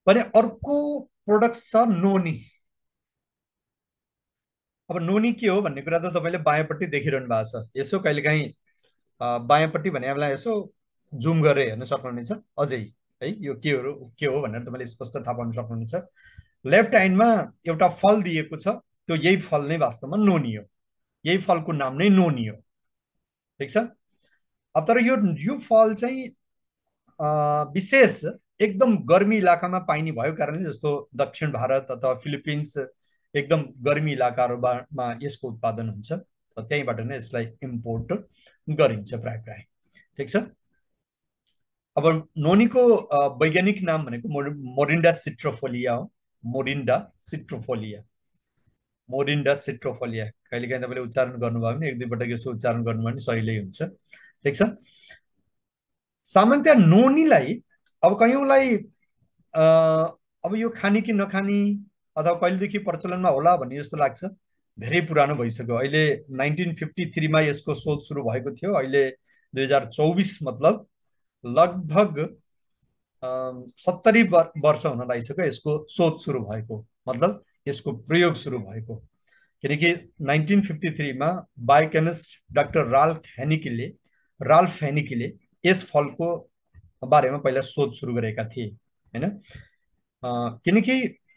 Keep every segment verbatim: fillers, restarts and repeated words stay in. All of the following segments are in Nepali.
भने अर्को प्रोडक्ट छ नोनी। अब नोनी के हो भन्ने कुरा त तपाईँले बायाँपट्टि देखिरहनु भएको छ। यसो कहिलेकाहीँ बायाँपट्टि भने बेला यसो जुम गरेर हेर्न सक्नुहुनेछ अझै है, यो के हो के हो भनेर तपाईँले स्पष्ट थाहा पाउन सक्नुहुनेछ। लेफ्ट ह्यान्डमा एउटा फल दिएको छ, त्यो यही फल नै वास्तवमा नोनी हो, यही फलको नाम नै नोनी हो, ठिक छ। अब तर यो यो फल चाहिँ विशेष एकदम गर्मी इलाकामा पाइने भएको कारणले, जस्तो दक्षिण भारत अथवा फिलिपिन्स एकदम गर्मी इलाकाहरूमा यसको उत्पादन हुन्छ, त्यहीँबाट नै यसलाई इम्पोर्ट गरिन्छ प्राय प्राय, ठिक छ। अब नोनीको वैज्ञानिक नाम भनेको मोरिन्डा सिट्रोफोलिया हो, मोरिन्डा सिट्रोफोलिया, मोरिन्डा सिट्रोफोलिया। कहिलेकाहीँ तपाईँले उच्चारण गर्नुभयो भने एक दुईपटक यसो उच्चारण गर्नुभयो भने सहिलै हुन्छ, ठिक छ। सामान्यतया नोनीलाई अब कयौँलाई अब यो खाने कि नखाने अथवा कहिलेदेखि प्रचलनमा होला भन्ने जस्तो लाग्छ, धेरै पुरानो भइसक्यो। अहिले नाइन्टिन फिफ्टी थ्रीमा यसको शोध सुरु भएको थियो, अहिले दुई हजार चौबिस मतलब लगभग सत्तरी वर्ष हुन लागिसक्यो यसको शोध सुरु भएको, मतलब यसको प्रयोग सुरु भएको। किनकि नाइन्टिन फिफ्टी थ्रीमा बायोकेमिस्ट डाक्टर राल्फ हेनिकीले राल्फ हेनिकीले यस फलको बारेमा पहिला शोध सुरु गरेका थिए हैन। किनकि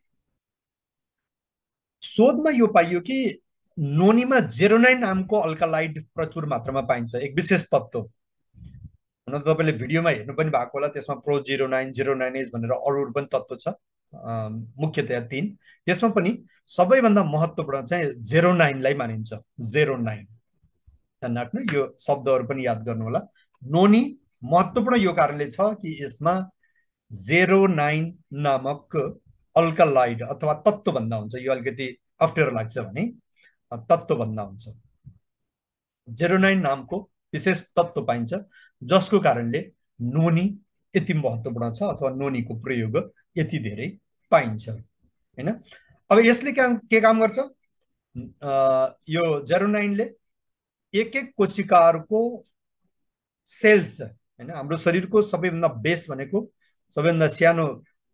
शोधमा यो पाइयो कि नोनीमा जेरोनाइन नामको अल्कालाइड प्रचुर मात्रामा पाइन्छ, एक विशेष तत्त्व। हुन त तपाईँले भिडियोमा हेर्नु पनि भएको होला, त्यसमा प्रो जेरोनाइन जेरोनाइनेज भनेर अरू अरू पनि तत्त्व छ, मुख्यतया तीन। त्यसमा पनि सबैभन्दा महत्त्वपूर्ण चाहिँ जेरोनाइनलाई मानिन्छ, जेरोनाइन। ध्यान राख्नु, यो शब्दहरू पनि याद गर्नु होला। नोनी महत्त्वपूर्ण यो कारणले छ कि यसमा जेरोनाइन नामक अल्कालाइड अथवा तत्त्व भन्दा हुन्छ, यो अलिकति अप्ठ्यारो लाग्छ भने तत्त्व भन्दा हुन्छ। जेरोनाइन नामको विशेष तत्त्व पाइन्छ, जसको कारणले नोनी यति महत्त्वपूर्ण छ अथवा नोनीको प्रयोग यति धेरै पाइन्छ हैन। अब यसले के काम गर्छ, यो जेरोनाइनले एक एक कोशिकाहरूको सेल्स हैन, हाम्रो शरीरको सबैभन्दा बेस भनेको, सबैभन्दा सानो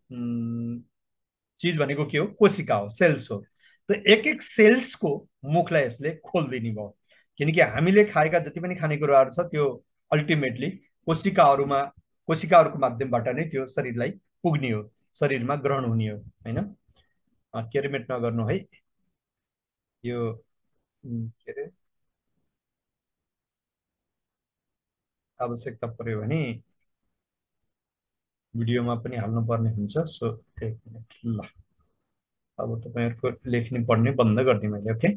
चिज भनेको के हो, कोशिका हो, सेल्स हो। त एक एक सेल्सको मुखलाई यसले खोलिदिने भयो, किनकि हामीले खाएका जति पनि खानेकुराहरू छ त्यो अल्टिमेटली कोशिकाहरूमा कोशिकाहरूको माध्यमबाट नै त्यो शरीरलाई पुग्ने हो, शरीरमा ग्रहण हुने हो हैन। केरिमेट नगर्नु है, यो के अरे आवश्यकता पर्यो भने भिडियोमा पनि हाल्नु पर्ने हुन्छ। सो एक मिनट ल, अब तपाईहरुको लेख्ने पढ्ने बन्द गरिदिएँ मैले, ओके।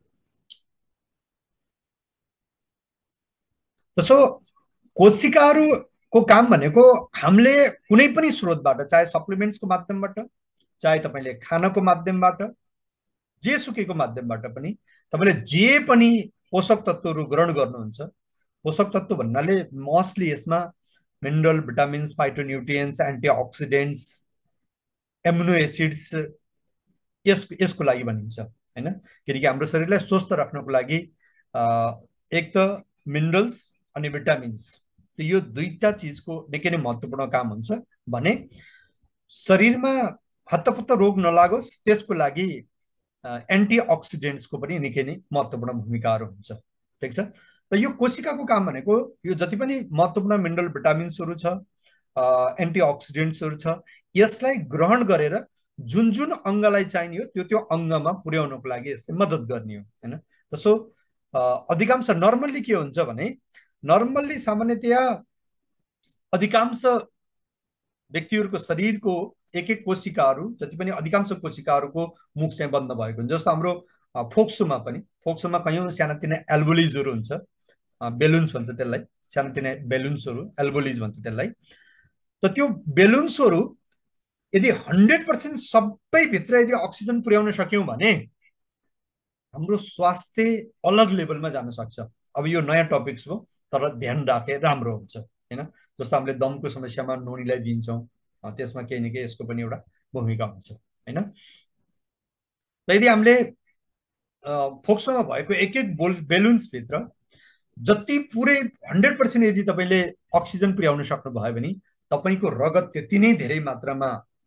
त्यसो कोशिकाहरूको काम भनेको हामीले कुनै पनि स्रोतबाट, चाहे सप्लिमेन्ट्सको माध्यमबाट, चाहे तपाईले खानको माध्यमबाट, जे सुकेको माध्यमबाट पनि तपाईले जे पनि पोषक तत्त्वहरू ग्रहण गर्नुहुन्छ। पोषक तत्त्व भन्नाले मोस्टली यसमा mineral, vitamins, phytonutrients, antioxidants, amino acids यस यसको लागि भनिन्छ हैन। किनकि हाम्रो शरीरलाई स्वस्थ राख्नको लागि एक त मिनरल्स अनि भिटामिन्स, यो दुईटा चिजको निकै नै महत्त्वपूर्ण काम हुन्छ भने शरीरमा हत्तपत्त रोग नलागोस् त्यसको लागि एन्टिअक्सिडेन्ट्सको पनि निकै नै महत्त्वपूर्ण भूमिकाहरू हुन्छ, ठिक छ। त यो कोशिकाको काम भनेको यो जति पनि महत्त्वपूर्ण मिनरल, भिटामिन्सहरू छ, एन्टिअक्सिडेन्ट्सहरू छ, यसलाई ग्रहण गरेर जुन जुन अङ्गलाई चाहिने हो त्यो त्यो अङ्गमा पुर्याउनको लागि यसले मद्दत गर्ने हो हैन। त्यसो अधिकांश नर्मल्ली के हुन्छ भने, नर्मल्ली सामान्यतया अधिकांश व्यक्तिहरूको शरीरको एक एक कोशिकाहरू जति पनि अधिकांश कोशिकाहरूको मुख चाहिँ बन्द भएको हुन्छ। जस्तो हाम्रो फोक्सोमा पनि, फोक्सोमा कयौँ सानातिना एल्बोलिजहरू हुन्छ, बेलुन्स भन्छ त्यसलाई, सानातिना बेलुन्सहरू, एल्बोलिज भन्छ त्यसलाई। त त्यो बेलुन्सहरू यदि हन्ड्रेड पर्सेन्ट सबै भित्र यदि अक्सिजन पुर्याउन सक्यौँ भने हाम्रो स्वास्थ्य अलग लेभलमा जान सक्छ। अब यो नयाँ टपिक्स हो तर ध्यान राखे राम्रो हुन्छ हैन। जस्तो हामीले दमको समस्यामा नोनीलाई दिन्छौँ, त्यसमा केही न केही यसको पनि एउटा भूमिका हुन्छ हैन। त यदि हामीले फोक्सोमा भएको एक एक बेलुन्स भित्र जति पुरै हन्ड्रेड पर्सेन्ट यदि तपाईँले अक्सिजन पुर्याउन सक्नुभयो भने तपाईँको रगत त्यति नै धेरै मात्रामा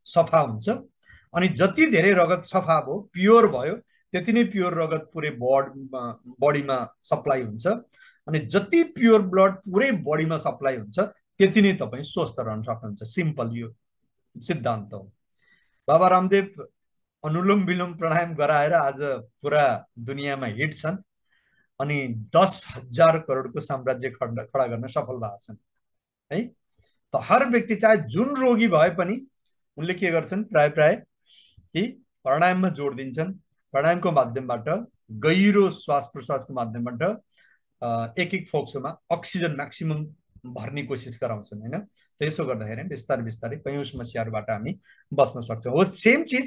सफा हुन्छ। अनि जति धेरै रगत सफा भयो, प्योर भयो, त्यति नै प्योर रगत पुरै बडीमा बडीमा सप्लाई हुन्छ। अनि जति प्योर ब्लड पुरै बडीमा सप्लाई हुन्छ, त्यति नै तपाईँ स्वस्थ रहन सक्नुहुन्छ। सिम्पल यो सिद्धान्त हो। बाबा रामदेव अनुलोम विलोम प्राणायाम गराएर आज पुरा दुनियाँमा हिट छन् अनि दस हजार करोडको साम्राज्य खडा गर्न सफल भएको छन् है। त हर व्यक्ति चाहे जुन रोगी भए पनि उनले के गर्छन्, प्राय प्राय कि प्राणायाममा जोड दिन्छन्। प्राणायामको माध्यमबाट, गहिरो श्वास प्रश्वासको माध्यमबाट एक एक फोक्सोमा अक्सिजन म्याक्सिमम भर्ने कोसिस गराउँछन् होइन। त्यसो गर्दाखेरि बिस्तारै बिस्तारै कयौँ समस्याहरूबाट हामी बस्न सक्छौँ। हो सेम चिज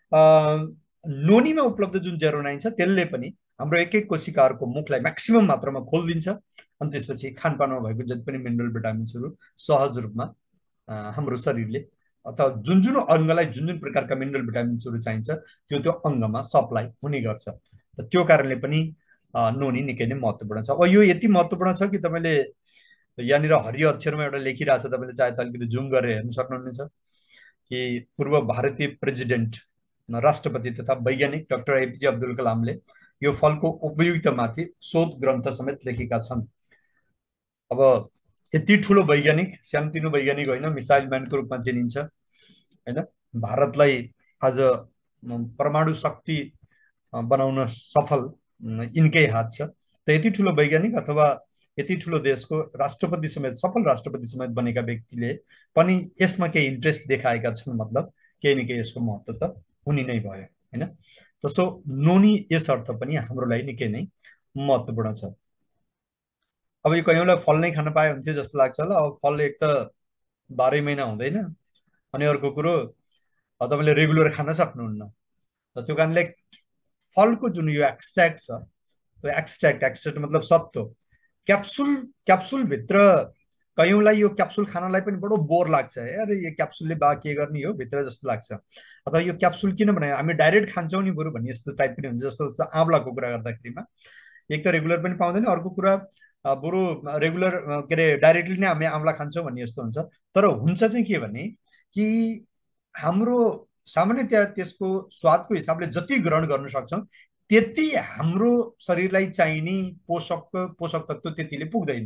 नोनीमा उपलब्ध जुन जेरो नाइन छ त्यसले पनि हाम्रो एक एक कोशिकाहरूको मुखलाई म्याक्सिमम मात्रामा खोलिदिन्छ। अनि त्यसपछि खानपानमा भएको जति पनि मिनरल भिटामिन्सहरू सहज रूपमा हाम्रो शरीरले अथवा जुन जुन अङ्गलाई जुन जुन प्रकारका मिनरल भिटामिन्सहरू चाहिन्छ त्यो त्यो अङ्गमा सप्लाई हुने गर्छ। त्यो कारणले पनि नोनी निकै नै महत्त्वपूर्ण छ। अब यो यति महत्त्वपूर्ण छ कि तपाईँले यहाँनिर हरियो अक्षरमा एउटा लेखिरहेको छ, तपाईँले चाहे त अलिकति जुम गरेर हेर्न सक्नुहुनेछ कि पूर्व भारतीय प्रेसिडेन्ट राष्ट्रपति तथा वैज्ञानिक डाक्टर एपीजे अब्दुल कलामले यो फलको उपयुक्तमाथि शोध ग्रन्थ समेत लेखेका छन्। अब यति ठुलो वैज्ञानिक, सानोतिनो वैज्ञानिक होइन, मिसाइल म्यानको रूपमा चिनिन्छ होइन। भारतलाई आज परमाणु शक्ति बनाउन सफल यिनकै हात छ। त यति ठुलो वैज्ञानिक अथवा यति ठुलो देशको राष्ट्रपति समेत, सफल राष्ट्रपति समेत बनेका व्यक्तिले पनि यसमा केही इन्ट्रेस्ट देखाएका छन्, मतलब केही न केही यसको महत्त्व त हुने नै भयो होइन। त्यसो नोनी यस अर्थ पनि हाम्रो लागि निकै नै महत्त्वपूर्ण छ। अब यो कयौँलाई फल नै खान पाए हुन्थ्यो जस्तो लाग्छ ल। अब फल एक त बाह्रै महिना हुँदैन, अनि अर्को कुरो तपाईँले रेगुलर खान सक्नुहुन्न। त्यो कारणले फलको जुन यो एक्सट्र्याक्ट छ, त्यो एक्सट्र्याक्ट एक्सट्र्याक्ट मतलब सत्तो, क्याप्सुल क्याप्सुलभित्र कयौँलाई यो क्याप्सुल खानलाई पनि बडो बोर लाग्छ। अरे यो क्याप्सुलले बा के गर्ने हो भित्र जस्तो लाग्छ, अथवा यो क्याप्सुल किन भने हामी डाइरेक्ट खान्छौँ नि बरु भन्ने यस्तो टाइप पनि हुन्छ। जस्तो जस्तो आँवलाको कुरा गर्दाखेरिमा एक त रेगुलर पनि पाउँदैन, अर्को कुरा बरु रेगुलर के अरे डाइरेक्टली नै हामी आँवला खान्छौँ भन्ने यस्तो हुन्छ। तर हुन्छ चाहिँ के भने कि हाम्रो सामान्यतया त्यसको स्वादको हिसाबले जति ग्रहण गर्न सक्छौँ त्यति हाम्रो शरीरलाई चाहिने पोषक पोषक तत्त्व त्यतिले पुग्दैन।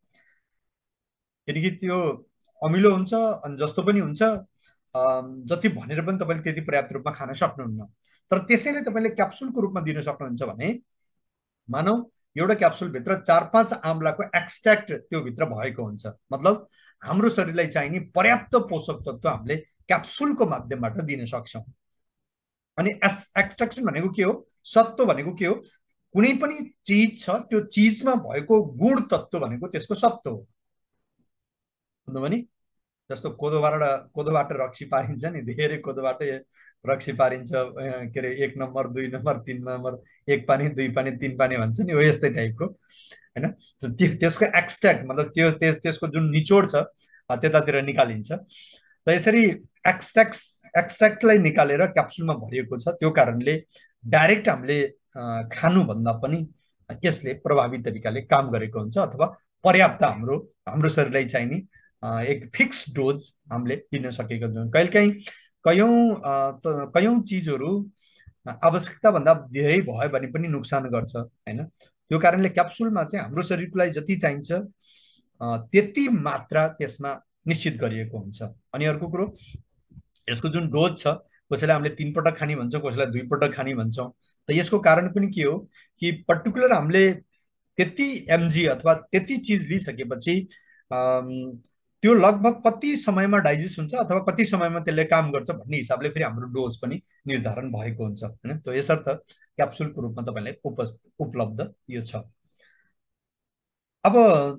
किनकि त्यो अमिलो हुन्छ अनि जस्तो पनि हुन्छ, जति भनेर पनि तपाईँले त्यति पर्याप्त रूपमा खान सक्नुहुन्न। तर त्यसैले तपाईँले क्याप्सुलको रूपमा दिन सक्नुहुन्छ भने मानौ एउटा क्याप्सुलभित्र चार पाँच आँवलाको एक्सट्र्याक्ट त्यो भित्र भएको हुन्छ, मतलब हाम्रो शरीरलाई चाहिने पर्याप्त पोषक तत्त्व हामीले क्याप्सुलको माध्यमबाट दिन सक्छौँ। अनि एक्सट्र्याक्सन भनेको के हो, सत्व भनेको के हो, कुनै पनि चिज छ त्यो चिजमा भएको गुण तत्त्व भनेको त्यसको सत्व हो। बुझ्नुभयो नि? जस्तो कोदोबाट कोदोबाट रक्सी पारिन्छ नि, धेरै कोदोबाट रक्सी पारिन्छ, के अरे एक नम्बर दुई नम्बर तिन नम्बर, एक पानी दुई पानी तिन पानी भन्छ नि, हो यस्तै टाइपको होइन। त्यो त्यसको एक्सट्र्याक्ट मतलब त्यो त्यसको जुन निचोड छ त्यतातिर निकालिन्छ। त यसरी एक्सट्र्याक्ट एक्सट्र्याक्टलाई निकालेर क्याप्सुलमा भरिएको छ। त्यो कारणले डाइरेक्ट हामीले खानुभन्दा पनि यसले प्रभावी तरिकाले काम गरेको हुन्छ, अथवा पर्याप्त हाम्रो हाम्रो शरीरलाई चाहिने एक फिक्स डोज हामीले दिन सकेको छौँ। कहिलेकाहीँ कयौँ कयौँ चिजहरू आवश्यकताभन्दा धेरै भयो भने पनि नोक्सान गर्छ होइन। त्यो कारणले क्याप्सुलमा चाहिँ हाम्रो शरीरको लागि जति चाहिन्छ त्यति मात्रा त्यसमा निश्चित गरिएको हुन्छ। अनि अर्को कुरो, यसको जुन डोज छ, कसैलाई हामीले तीन पटक खाने भन्छौँ, कसैलाई दुई पटक खाने भन्छौँ। त यसको कारण पनि के हो कि पर्टिकुलर हामीले त्यति एमजी अथवा त्यति चिज लिइसकेपछि त्यो लगभग कति समयमा डाइजेस्ट हुन्छ अथवा कति समयमा त्यसले काम गर्छ भन्ने हिसाबले फेरि हाम्रो डोज पनि निर्धारण भएको हुन्छ होइन। त यसर्थ क्याप्सुलको रूपमा तपाईँलाई उपस्थित उपलब्ध यो छ। अब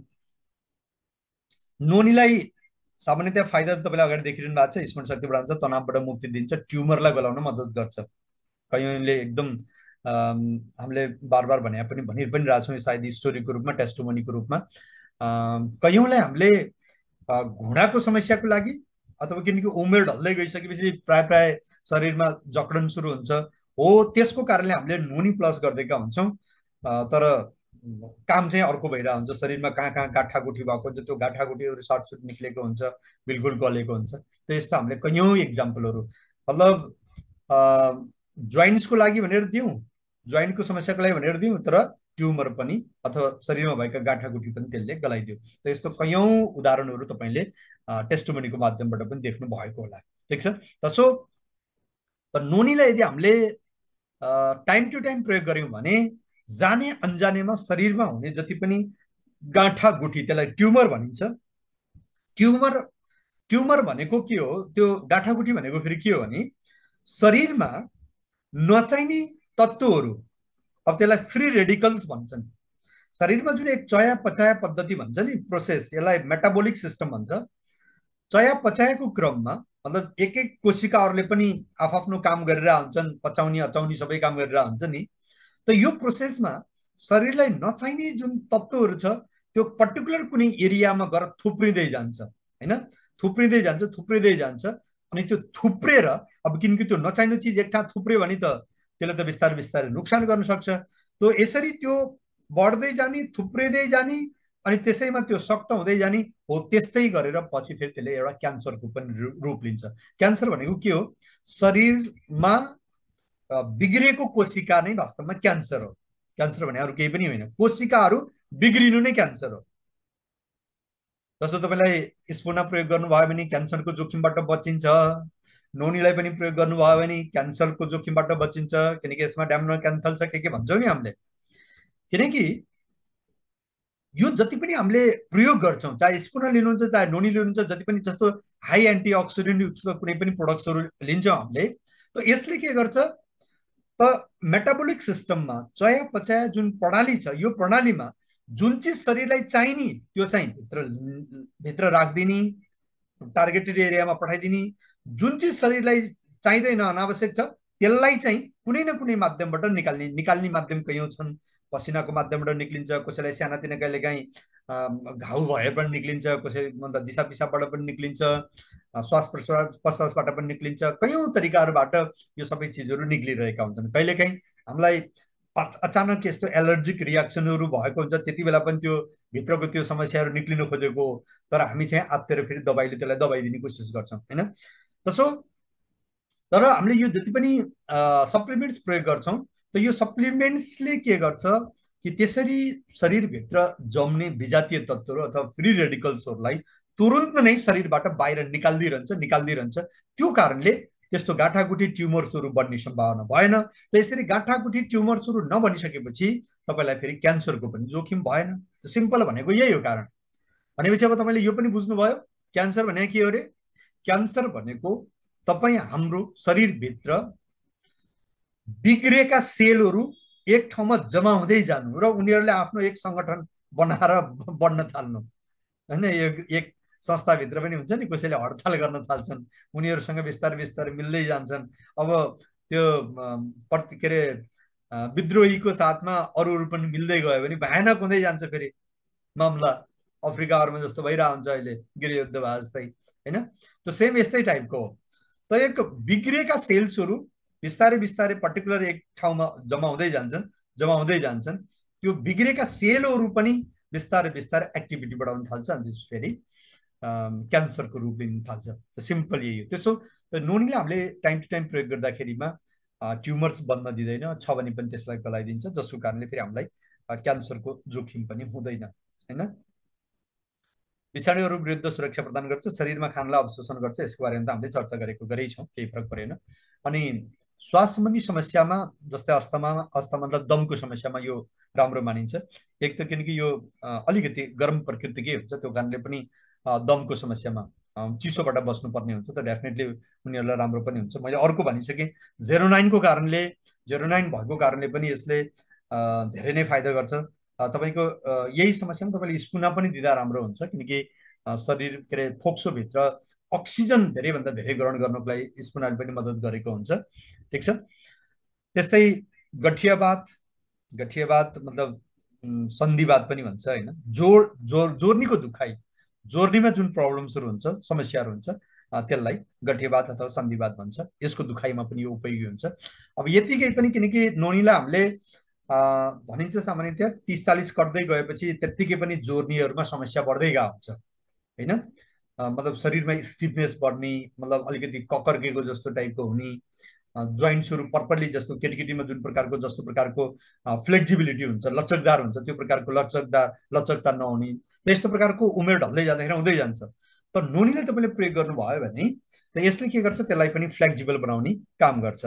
नोनीलाई सामान्यतया फाइदा तपाईँले अगाडि देखिरहनु भएको छ, स्मरण शक्ति बढाउँछ, तनावबाट मुक्ति दिन्छ, ट्युमरलाई गलाउन मद्दत गर्छ। कयौँले एकदम हामीले बार बार भने पनि भनि पनि रहेछौँ, सायद स्टोरीको रूपमा, टेस्टोमनीको रूपमा। कयौँलाई हामीले घुँडाको समस्याको लागि अथवा किनकि उमेर ढल्दै गइसकेपछि प्राय प्राय शरीरमा जकडन सुरु हुन्छ, हो त्यसको कारणले हामीले नोनी प्लस गरिदिएका हुन्छौँ। तर काम चाहिँ अर्को भइरहेको हुन्छ, शरीरमा कहाँ कहाँ गाँठागुठी भएको हुन्छ, त्यो गाँठागुठीहरू सर्टसुट निक्लेको हुन्छ, बिल्कुल गलेको हुन्छ। त यस्तो हामीले कैयौँ इक्जाम्पलहरू मतलब जोइन्ट्सको लागि भनेर दिउँ, जोइन्टको समस्याको लागि भनेर दिउँ, तर ट्युमर पनि अथवा शरीरमा भएका गाँठागुठी पनि त्यसले गलाइदियो। त यस्तो कैयौँ उदाहरणहरू तपाईँले टेस्टोमनीको माध्यमबाट पनि देख्नु भएको होला। ठिक छ। त सो त नोनीलाई यदि हामीले टाइम टु टाइम प्रयोग गऱ्यौँ भने जाने अन्जानेमा शरीरमा हुने जति पनि गाँठागुठी, त्यसलाई ट्युमर भनिन्छ। ट्युमर ट्युमर भनेको के हो, त्यो गाँठागुठी भनेको फेरि के हो भने शरीरमा नचाहिने तत्त्वहरू, अब त्यसलाई फ्री रेडिकल्स भन्छन्। शरीरमा जुन एक चया पचाया पद्धति भन्छ नि, प्रोसेस, यसलाई मेटाबोलिक सिस्टम भन्छ। चया पचाएको क्रममा मतलब एक एक कोशिकाहरूले पनि आफ्नो काम गरेर हुन्छन्, पचाउने अचाउने सबै काम गरेर हुन्छ नि। त यो प्रोसेसमा शरीरलाई नचाहिने जुन तत्त्वहरू छ त्यो पर्टिकुलर कुनै एरियामा गएर थुप्रिँदै जान्छ, हैन? थुप्रिँदै जान्छ थुप्रिँदै जान्छ अनि त्यो थुप्रेर, अब किनकि त्यो नचाहिने चिज एक ठाउँ थुप्रियो भने त त्यसले त बिस्तारै बिस्तारै नोक्सान गर्न सक्छ। त यसरी त्यो बढ्दै जाने, थुप्रिँदै जाने अनि त्यसैमा त्यो सक्त हुँदै जाने हो। त्यस्तै गरेर पछि फेरि त्यसले एउटा क्यान्सरको पनि रूप लिन्छ। क्यान्सर भनेको के हो, शरीरमा बिग्रेको कोशिका नै वास्तवमा क्यान्सर हो। क्यान्सर भने अरू केही पनि होइन, कोशिकाहरू बिग्रिनु नै क्यान्सर हो। जस्तो तपाईँलाई स्पुना प्रयोग गर्नुभयो भने क्यान्सरको जोखिमबाट बचिन्छ, नोनीलाई पनि प्रयोग गर्नुभयो भने क्यान्सरको जोखिमबाट बचिन्छ, किनकि यसमा ड्याम्नो क्यान्थल छ, के के भन्छौँ नि हामीले। किनकि यो जति पनि हामीले प्रयोग गर्छौँ, चाहे स्पुना लिनुहुन्छ चाहे नोनी लिनुहुन्छ, जति पनि जस्तो हाई एन्टिअक्सिडेन्ट युक्त कुनै पनि प्रोडक्ट्सहरू लिन्छौँ हामीले, त यसले के गर्छ त मेटाबोलिक सिस्टममा चया पचाया जुन प्रणाली छ, यो प्रणालीमा जुन चिज शरीरलाई चाहिने त्यो चाहिँ भित्र भित्र राखिदिने, टार्गेटेड एरियामा पठाइदिने, जुन चिज शरीरलाई चाहिँदैन अनावश्यक छ त्यसलाई चाहिँ कुनै न कुनै माध्यमबाट निकाल्ने निकाल्ने माध्यम कैयौँ छन्। पसिनाको माध्यमबाट निक्लिन्छ, कसैलाई सानातिना कहिलेकाहीँ घाउ भए पनि निक्लिन्छ, कसै मतलब दिसा पिसाबबाट पनि निक्लिन्छ, श्वास प्रश्वास प्रश्वासबाट पनि निक्लिन्छ, कैयौँ तरिकाहरूबाट यो सबै चिजहरू निक्लिरहेका हुन्छन्। कहिलेकाहीँ हामीलाई अचानक यस्तो एलर्जिक रियाक्सनहरू भएको हुन्छ, त्यति बेला पनि त्यो भित्रको त्यो समस्याहरू निक्लिन खोजेको, तर हामी चाहिँ आत्तेर फेरि दबाईले त्यसलाई दबाई दिने कोसिस गर्छौँ, होइन? त्यसो तर हामीले यो जति पनि सप्लिमेन्ट्स प्रयोग गर्छौँ, त यो सप्लिमेन्ट्सले के गर्छ कि त्यसरी शरीरभित्र जम्ने विजातीय तत्त्वहरू अथवा फ्री रेडिकल्सहरूलाई तुरुन्त नै शरीरबाट बाहिर निकाल्दिरहन्छ निकाल्दिरहन्छ त्यो कारणले त्यस्तो गाँठागुठी ट्युमर्सहरू बढ्ने सम्भावना भएन। त यसरी गाँठागुठी ट्युमर्सहरू नबनिसकेपछि तपाईँलाई फेरि क्यान्सरको पनि जोखिम भएन। सिम्पल भनेको यही हो कारण। भनेपछि अब तपाईँले यो पनि बुझ्नुभयो क्यान्सर भनेको के हो अरे। क्यान्सर भनेको तपाईँ हाम्रो शरीरभित्र बिग्रेका सेलहरू एक ठाउँमा जम्मा हुँदै जानु र उनीहरूले आफ्नो एक सङ्गठन बनाएर बढ्न थाल्नु, होइन? एक संस्थाभित्र पनि हुन्छ नि, कसैले हडताल गर्न थाल्छन्, उनीहरूसँग बिस्तारै बिस्तारै मिल्दै जान्छन्। अब त्यो प्रति के अरे विद्रोहीको साथमा अरू अरू पनि मिल्दै गयो भने भयानक हुँदै जान्छ फेरि मामला। अफ्रिकाहरूमा जस्तो भइरहेको हुन्छ अहिले गृहयुद्ध भए जस्तै, होइन? त्यो सेम यस्तै टाइपको हो। त एक बिग्रेका सेल्सहरू बिस्तारै बिस्तारै पर्टिकुलर एक ठाउँमा जम्मा हुँदै जान्छन् जम्मा हुँदै जान्छन् त्यो बिग्रेका सेलहरू पनि बिस्तारै बिस्तारै एक्टिभिटी बढाउन थाल्छ अनि त्यस फेरि क्यान्सरको रूप लिन थाल्छ। सिम्पल यही हो। त्यसो नोनीले हामीले टाइम टु टाइम प्रयोग गर्दाखेरिमा ट्युमर्स बन्न दिँदैन, छ भने पनि त्यसलाई गलाइदिन्छ, जसको कारणले फेरि हामीलाई क्यान्सरको जोखिम पनि हुँदैन, होइन? विषाणुहरू विरुद्ध सुरक्षा प्रदान गर्छ, शरीरमा खानलाई अवशोषण गर्छ, यसको बारेमा त हामीले चर्चा गरेको गरेकै छौँ, केही फरक परेन। अनि श्वास सम्बन्धी समस्यामा जस्तै अस्थमा अस्था मतलब दमको समस्यामा यो राम्रो मानिन्छ। एक त किनकि यो अलिकति गरम प्रकृतिकै हुन्छ, त्यो कारणले पनि दमको समस्यामा चिसोबाट बस्नुपर्ने हुन्छ, त डेफिनेटली उनीहरूलाई राम्रो पनि हुन्छ। मैले अर्को भनिसकेँ, जेरो नाइनको कारणले जेरो नाइन भएको कारणले पनि यसले धेरै नै फाइदा गर्छ। तपाईँको यही समस्यामा तपाईँले स्पुना पनि दिँदा राम्रो हुन्छ, किनकि शरीर के अरे फोक्सोभित्र अक्सिजन धेरैभन्दा धेरै ग्रहण गर्नको लागि स्पुनाले पनि मद्दत गरेको हुन्छ। ठिक छ। त्यस्तै गठियावात गठियावात मतलब सन्धिवात पनि भन्छ, होइन? जोड जोर जोर्नीको दुखाइ, जोर्नीमा जुन प्रब्लम्सहरू हुन्छ, समस्याहरू हुन्छ, त्यसलाई गठियावात अथवा सन्धिवात भन्छ। यसको दुखाइमा पनि यो उपयोगी हुन्छ। अब यतिकै पनि किनकि नोनीलाई हामीले भनिन्छ सामान्यतया तिस चालिस कट्दै गएपछि त्यत्तिकै पनि जोर्नीहरूमा समस्या बढ्दै गएको हुन्छ होइन। मतलब शरीरमा स्टिफनेस बढ्ने, मतलब अलिकति ककर्केको जस्तो टाइपको हुने, जोइन्ट्सहरू पर्परली जस्तो केटीकेटीमा जुन प्रकारको जस्तो प्रकारको फ्लेक्सिबिलिटी हुन्छ, लचकदार हुन्छ, त्यो प्रकारको लचकदार लचकता नहुने, त्यस्तो प्रकारको उमेर ढल्दै जाँदाखेरि हुँदै जान्छ। तर नुनीलाई तपाईँले प्रयोग गर्नुभयो भने त यसले के गर्छ, त्यसलाई पनि फ्लेक्सिबल बनाउने काम गर्छ।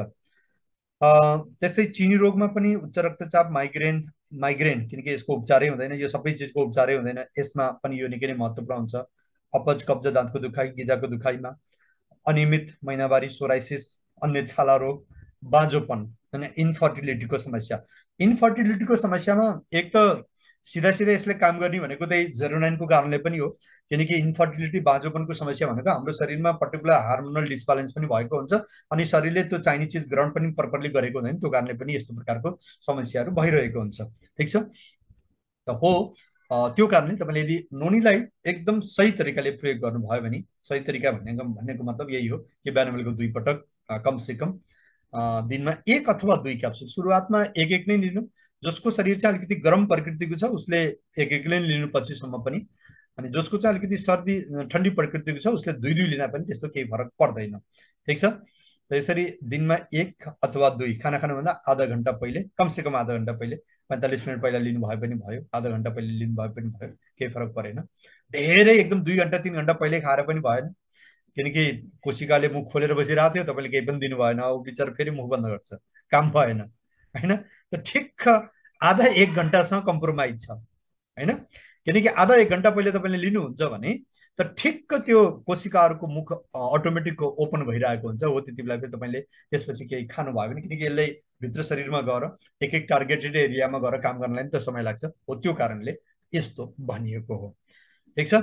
त्यस्तै चिनी रोगमा पनि उच्च रक्तचाप, माइग्रेन माइग्रेन किनकि यसको उपचारै हुँदैन, यो सबै चिजको उपचारै हुँदैन, यसमा पनि यो निकै नै महत्त्वपूर्ण हुन्छ। अपच, कब्ज, दाँतको दुखाइ, गिजाको दुखाइमा, अनियमित महिनावारी, सोराइसिस, अन्य छाला रोग, बाँझोपन अनि इन्फर्टिलिटीको समस्या। इन्फर्टिलिटीको समस्यामा एक त सिधा सिधा यसले काम गर्ने भनेको त्यही जेरोनाइनको कारणले पनि हो, किनकि इन्फर्टिलिटी, बाँझोपनको समस्या भनेको हाम्रो शरीरमा पर्टिकुलर हार्मोनल डिसब्यालेन्स पनि भएको हुन्छ अनि शरीरले त्यो चाहिने चिज ग्रहण पनि प्रपरली गरेको हुँदैन, त्यो कारणले पनि यस्तो प्रकारको समस्याहरू भइरहेको हुन्छ। ठिक छ त हो। त्यो कारणले तपाईँले यदि नुनीलाई एकदम सही तरिकाले प्रयोग गर्नुभयो भने, सही तरिका भनेको भनेको मतलब यही हो कि बिहान बेलुका दुई पटक कमसे कम दिनमा एक अथवा दुई क्याप्सुल, सुरुवातमा एक एक नै लिनु। जसको शरीर चाहिँ अलिकति गरम प्रकृतिको छ उसले एक एक नै लिनु पछिसम्म पनि, अनि जसको चाहिँ अलिकति सर्दी ठन्डी प्रकृतिको छ उसले दुई दुई लिँदा पनि त्यस्तो केही फरक पर्दैन। ठिक छ त यसरी दिनमा एक अथवा दुई, खाना खानुभन्दा आधा घन्टा पहिले, कमसे कम आधा घन्टा पहिले, पैँतालिस मिनट पहिला लिनुभयो पनि भयो, आधा घन्टा पहिले लिनुभयो पनि भयो, केही फरक परेन। धेरै एकदम दुई घन्टा तिन घन्टा पहिले खाएर पनि भएन, किनकि कोशिकाले मुख खोलेर बसिरहेको थियो, तपाईँले केही पनि दिनु भएन, अब बिचरा फेरि मुख बन्द गर्छ, काम भएन होइन। त ठिक्क आधा एक घन्टासँग कम्प्रोमाइज छ होइन, किनकि आधा एक घन्टा पहिले तपाईँले लिनुहुन्छ भने त ठिक्क त्यो कोशिकाहरूको मुख अटोमेटिक ओपन भइरहेको हुन्छ, हो त्यति बेला फेरि तपाईँले त्यसपछि केही खानुभयो भने, किनकि यसले भित्र शरीरमा गएर एक एक टार्गेटेड एरियामा गएर काम गर्नलाई पनि त समय लाग्छ, हो त्यो कारणले यस्तो भनिएको हो। ठिक छ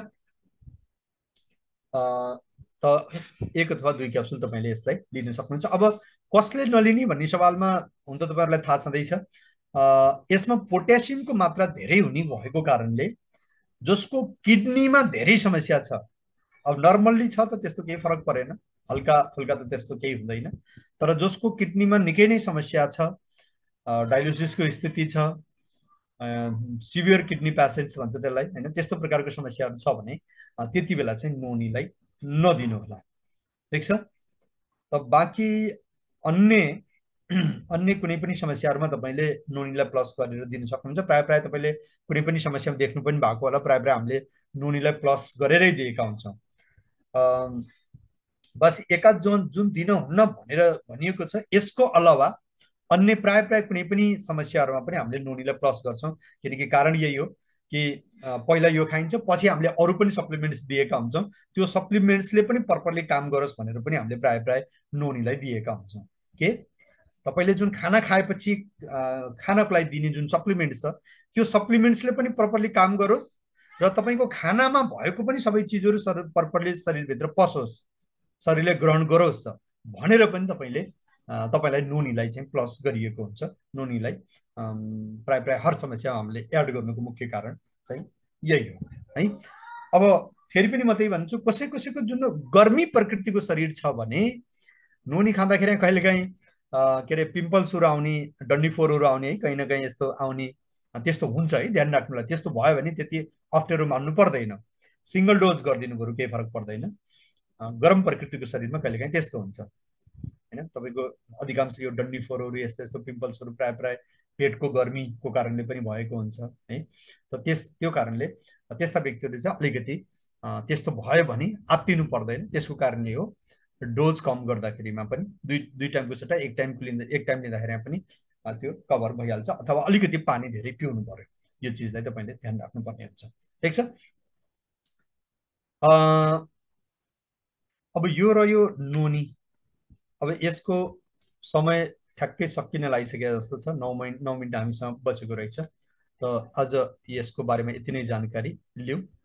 त एक अथवा दुई क्याप्सुल तपाईँले यसलाई लिन सक्नुहुन्छ। अब कसले नलिने भन्ने सवालमा हुन त तपाईँहरूलाई थाहा छँदैछ, यसमा पोट्यासियमको मात्रा धेरै हुने भएको कारणले जसको किडनीमा धेरै समस्या छ, अब नर्मल्ली छ त त्यस्तो केही फरक परेन, हल्का फुल्का त त्यस्तो केही हुँदैन, तर जसको किडनीमा निकै नै समस्या छ, डायलिसिसको स्थिति छ, सिभियर किडनी प्यासेज भन्छ त्यसलाई होइन, त्यस्तो प्रकारको समस्याहरू छ भने त्यति बेला चाहिँ नुनीलाई नदिनु होला। ठिक छ त बाँकी अन्य अन्य कुनै पनि समस्याहरूमा तपाईँले नुनीलाई प्लस गरेर दिन सक्नुहुन्छ। प्रायः प्रायः तपाईँले कुनै पनि समस्यामा देख्नु पनि भएको होला, प्रायः प्रायः हामीले नुनीलाई प्लस गरेरै दिएका हुन्छौँ। बस एका जुन जुन दिनुहुन्न भनेर भनिएको छ, यसको अलावा अन्य प्रायः प्रायः कुनै पनि समस्याहरूमा पनि हामीले नुनीलाई प्लस गर्छौँ, किनकि कारण यही हो कि पहिला यो खाइन्छ, पछि हामीले अरू पनि सप्लिमेन्ट्स दिएका हुन्छौँ, त्यो सप्लिमेन्ट्सले पनि प्रपरली काम गरोस् भनेर पनि हामीले प्रायः प्रायः नुनीलाई दिएका हुन्छौँ। के तपाईँले जुन खाना खाएपछि खानको लागि दिने जुन सप्लिमेन्ट छ, त्यो सप्लिमेन्ट्सले पनि प्रपरली काम गरोस् र तपाईँको खानामा भएको पनि सबै चिजहरू शरीर प्रपरली शरीरभित्र पसोस्, शरीरले ग्रहण गरोस् भनेर पनि तपाईँले तपाईँलाई नुनीलाई चाहिँ प्लस गरिएको हुन्छ। नुनीलाई प्राय प्राय हर समस्यामा हामीले एड गर्नुको मुख्य कारण चाहिँ यही हो है। अब फेरि पनि म त्यही भन्छु, कसै कसैको जुन गर्मी प्रकृतिको शरीर छ भने नुनी खाँदाखेरि कहिलेकाहीँ के अरे पिम्पल्सहरू आउने, डन्डीफोरहरू आउने है, कहीँ न कहीँ यस्तो आउने, त्यस्तो हुन्छ है, ध्यान राख्नुलाई। त्यस्तो भयो भने त्यति अप्ठ्यारो मान्नु पर्दैन, सिङ्गल डोज गरिदिनु बरु केही फरक पर्दैन। गरम प्रकृतिको शरीरमा कहिलेकाहीँ त्यस्तो हुन्छ होइन, तपाईँको अधिकांश यो डन्डीफोरहरू यस्तो यस्तो पिम्पल्सहरू प्राय प्राय पेटको गर्मीको कारणले पनि भएको हुन्छ है। त त्यस त्यो कारणले त्यस्ता व्यक्तिहरूले चाहिँ अलिकति त्यस्तो भयो भने आत्तिनु पर्दैन, त्यसको कारणले हो। डोज कम गर्दाखेरिमा पनि दुई दुई टाइमको सट्टा एक टाइमको लिँदा एक टाइम लिँदाखेरि पनि त्यो कभर भइहाल्छ, अथवा अलिकति पानी धेरै पिउनु पर्यो, यो चिजलाई तपाईँले ध्यान राख्नुपर्ने हुन्छ। ठिक छ अब यो रह्यो नुनी। अब यसको समय ठ्याक्कै सकिन लागिसके जस्तो छ, नौ मिनट नौ मिनट हामीसँग बचेको रहेछ, त आज यसको बारेमा यति नै जानकारी लिउँ।